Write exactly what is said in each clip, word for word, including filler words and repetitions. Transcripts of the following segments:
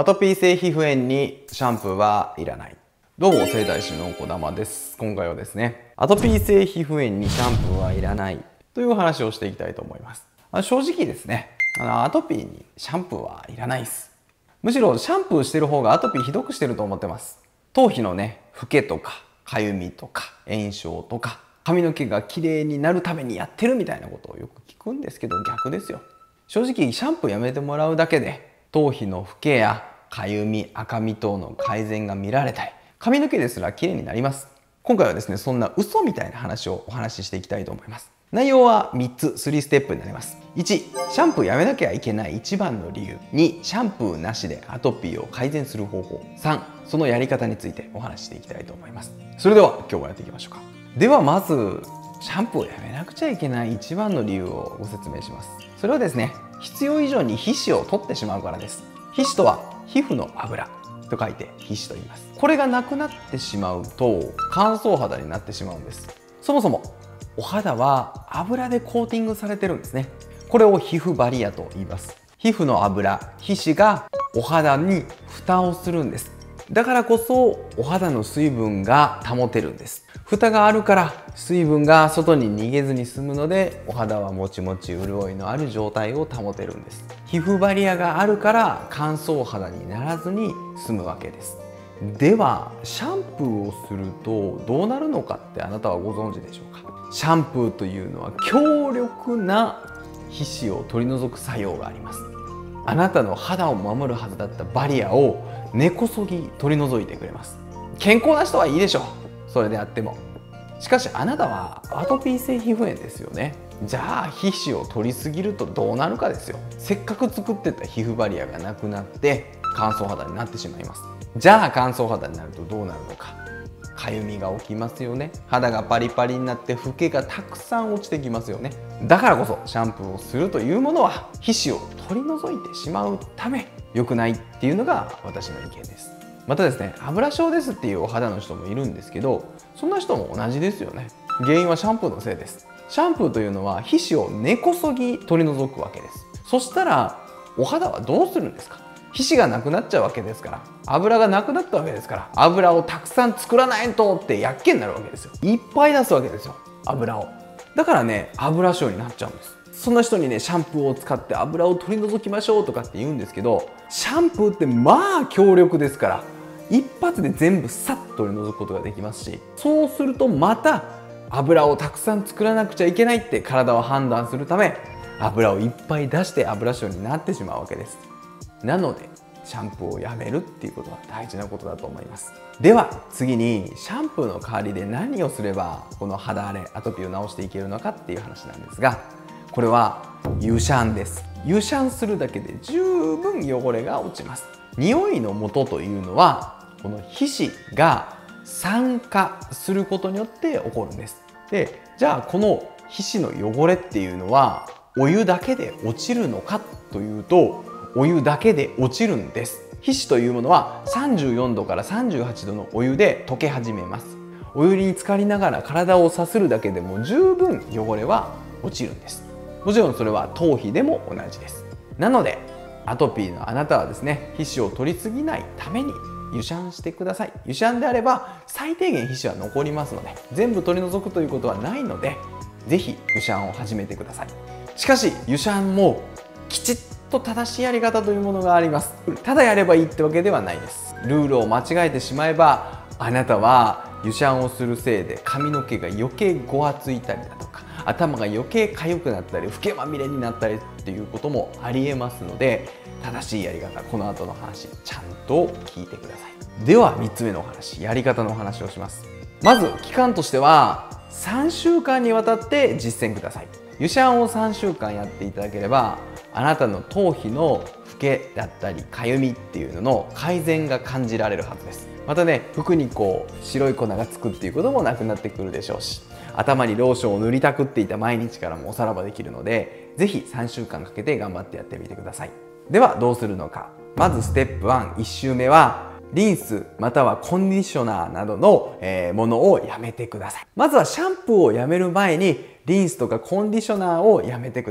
アトピー性皮膚炎にシャンプーはいらない。どうも、整体師の児玉です。今回はですね、アトピー性皮膚炎にシャンプーはいらないという話をしていきたいと思います。あ正直ですね、あのアトピーにシャンプーはいらないです。むしろシャンプーしてる方がアトピーひどくしてると思ってます。頭皮のね、フケとかかゆみとか炎症とか髪の毛が綺麗になるためにやってるみたいなことをよく聞くんですけど、逆ですよ。正直シャンプーやめてもらうだけで頭皮のフケやかゆみ、赤み等の改善が見られたり、髪の毛ですら綺麗になります。今回はですね、そんな嘘みたいな話をお話ししていきたいと思います。内容はみっつ、さんステップになります。いち、シャンプーやめなきゃいけない一番の理由。に、シャンプーなしでアトピーを改善する方法。さん、そのやり方についてお話ししていきたいと思います。それでは今日もやっていきましょうか。ではまず、シャンプーをやめなくちゃいけない一番の理由をご説明します。それはですね、必要以上に皮脂を取ってしまうからです。皮脂とは皮膚の油と書いて皮脂と言います。これがなくなってしまうと乾燥肌になってしまうんです。そもそもお肌は油でコーティングされてるんですね。これを皮膚バリアと言います。皮膚の油、皮脂がお肌に蓋をするんです。だからこそお肌の水分が保てるんです。蓋があるから水分が外に逃げずに済むので、お肌はもちもち潤いのある状態を保てるんです。皮膚バリアがあるから乾燥肌にならずに済むわけです。ではシャンプーをするとどうなるのかってあなたはご存知でしょうか。シャンプーというのは強力な皮脂を取り除く作用があります。あなたの肌を守るはずだったバリアを根こそぎ取り除いてくれます。健康な人はいいでしょう、それであっても。しかしあなたはアトピー性皮膚炎ですよね。じゃあ皮脂を取りすぎるとどうなるかですよ。せっかく作ってた皮膚バリアがなくなって乾燥肌になってしまいます。じゃあ乾燥肌になるとどうなるのか。かゆみが起きますよね。肌がパリパリになってフケがたくさん落ちてきますよね。だからこそシャンプーをするというものは皮脂を取り除いてしまうため良くないっていうのが私の意見です。またですね、油症ですっていうお肌の人もいるんですけど、そんな人も同じですよね。原因はシャンプーのせいです。シャンプーというのは皮脂を根こそぎ取り除くわけです。そしたらお肌はどうするんですか。皮脂がなくなっちゃうわけですから、油がなくなったわけですから、油をたくさん作らないとってやっけになるわけですよ。いっぱい出すわけですよ、油を。だからね、油症になっちゃうんです。そんな人にね、シャンプーを使って油を取り除きましょうとかって言うんですけど、シャンプーってまあ強力ですから、一発で全部さっと取り除くことができますし、そうするとまた油をたくさん作らなくちゃいけないって体は判断するため、油をいっぱい出して油症になってしまうわけです。なのでシャンプーをやめるっていうことは大事なことだと思います。では次にシャンプーの代わりで何をすればこの肌荒れ、アトピーを治していけるのかっていう話なんですが、これは湯シャンです。湯シャンするだけで十分汚れが落ちます。匂いの元というのはこの皮脂が酸化することによって起こるんです。で、じゃあこの皮脂の汚れっていうのはお湯だけで落ちるのかというと、お湯だけで落ちるんです。皮脂というものはさんじゅうよんどからさんじゅうはちどのお湯で溶け始めます。お湯に浸かりながら体をさするだけでも十分汚れは落ちるんです。もちろんそれは頭皮でも同じです。なのでアトピーのあなたはですね、皮脂を取りすぎないために湯シャンしてください。湯シャンであれば最低限皮脂は残りますので、全部取り除くということはないので、ぜひ湯シャンを始めてください。しかし湯シャンもきちっと正しいやり方というものがあります。ただやればいいってわけではないです。ルールを間違えてしまえば、あなたは湯シャンをするせいで髪の毛が余計ごわついたりだとか、頭が余計痒くなったりフケまみれになったりっていうこともありえますので、正しいやり方、この後の話ちゃんと聞いてください。ではみっつめのお話、やり方のお話をします。まず期間としてはさんしゅうかんにわたって実践ください。湯シャンをさんしゅうかんやっていただければ、あなたの頭皮のフケだったりかゆみっていうのの改善が感じられるはずです。またね、服にこう白い粉がつくっていうこともなくなってくるでしょうし、頭にローションを塗りたくっていた毎日からもおさらばできるので、ぜひさんしゅうかんかけて頑張ってやってみてください。ではどうするのか。まずステップいち、いっしゅうめはリンスまたはコンディショナーなどの、えー、ものをやめてください。まずはシャンプーをやめる前にリンスとかコンディショナーをやめてください。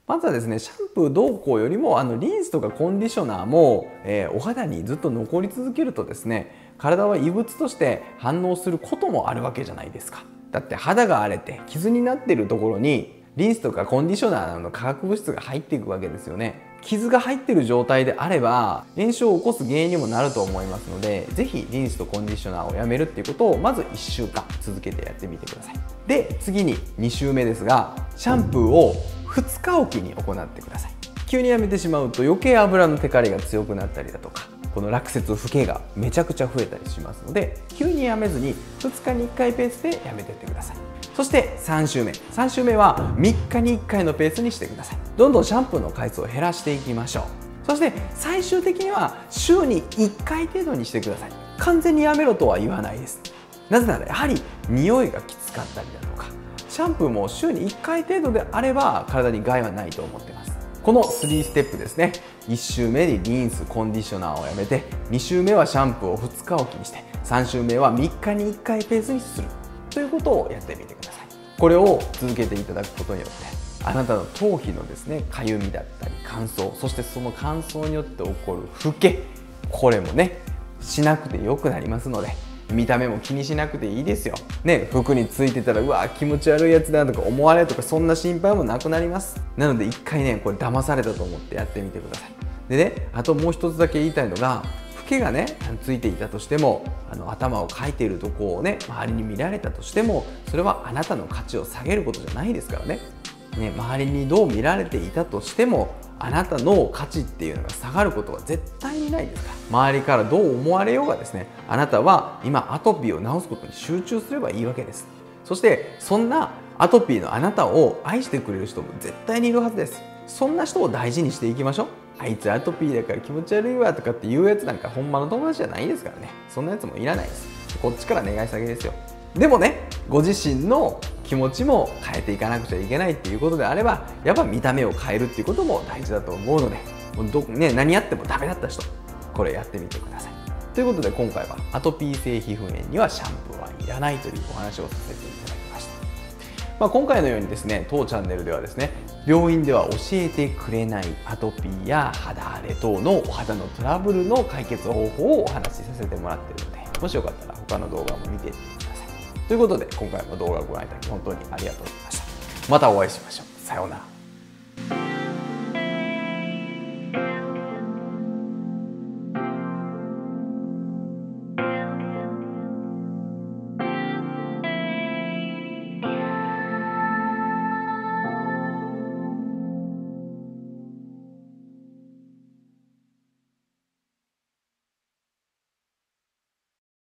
まずはですね、シャンプーどうこうよりもあのリンスとかコンディショナーも、えー、お肌にずっと残り続けるとですね、体は異物として反応することもあるわけじゃないですか。だって肌が荒れて傷になっているところにリンスとかコンディショナーの化学物質が入っていくわけですよね。傷が入っている状態であれば炎症を起こす原因にもなると思いますので、是非リンスとコンディショナーをやめるっていうことをまずいっしゅうかん続けてやってみてください。で次にに週目ですが、シャンプーをふつかおきに行ってください。急にやめてしまうと余計油のテカリが強くなったりだとか、この落雪フケがめちゃくちゃ増えたりしますので、急にやめずにふつかにいっかいペースでやめてってください。そしてさん週目さん週目はみっかにいっかいのペースにしてください。どんどんシャンプーの回数を減らしていきましょう。そして最終的には週にいっかい程度にしてください。完全にやめろとは言わないです。なぜならやはり匂いがきつかったりだとか、シャンプーも週にいっかい程度であれば体に害はないと思ってます。このスリーステップですね。いっ週目にリンスコンディショナーをやめて、に週目はシャンプーをふつかおきにして、さん週目はみっかにいっかいペースにするということをやってみてください。これを続けていただくことによって、あなたの頭皮のですね、かゆみだったり乾燥、そしてその乾燥によって起こるフケ、これもねしなくてよくなりますので、見た目も気にしなくていいですよ。ね、服についてたらうわ気持ち悪いやつだとか思われるとか、そんな心配もなくなります。なので一回ね、これ騙されたと思ってやってみてください。でね、あともう一つだけ言いたいのが、フケがねついていたとしても、あの頭をかいているとこをね周りに見られたとしても、それはあなたの価値を下げることじゃないですからね。ね、周りにどう見られていたとしても、あなたの価値っていうのが下がることは絶対にないですから。周りからどう思われようがですね、あなたは今アトピーを治すことに集中すればいいわけです。そしてそんなアトピーのあなたを愛してくれる人も絶対にいるはずです。そんな人を大事にしていきましょう。あいつアトピーだから気持ち悪いわとかっていうやつなんかほんまの友達じゃないですからね。そんなやつもいらないです。こっちから願い下げですよ。でもね、ご自身の気持ちも変えていかなくちゃいけないっていうことであれば、やっぱ見た目を変えるっていうことも大事だと思うので、もうど、ね、何やってもダメだった人、これやってみてください。ということで今回はアトピー性皮膚炎にはシャンプーはいらないというお話をさせていただきました。まあ、今回のようにですね、当チャンネルではですね、病院では教えてくれないアトピーや肌荒れ等のお肌のトラブルの解決方法をお話しさせてもらっているので、もしよかったら他の動画も見ていってください。ということで今回も動画をご覧いただき本当にありがとうございました。またお会いしましょう。さようなら。